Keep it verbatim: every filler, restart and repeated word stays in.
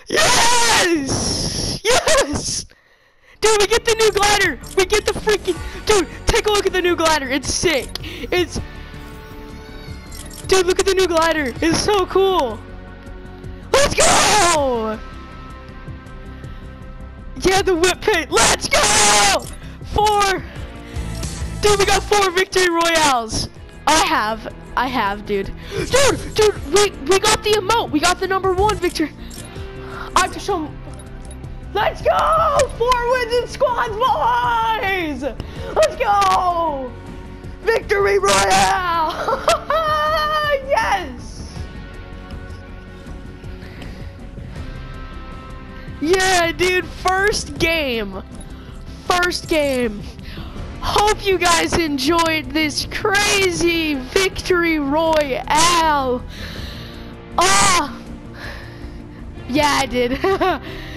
Yes! Yes! Dude, we get the new glider! We get the freaking... Dude, take a look at the new glider. It's sick. It's... Dude, look at the new glider. It's so cool. Let's go! Yeah, the whip pit. Let's go! Four. Dude, we got four victory royales. I have. I have, dude. Dude, dude, we, we got the emote. We got the number one victory. I have to show them. Let's go! Four wins in squads, boys! Let's go! Victory royale! Yes! Yeah, dude, first game. First game. Hope you guys enjoyed this crazy victory royale. Ah! Yeah, I did.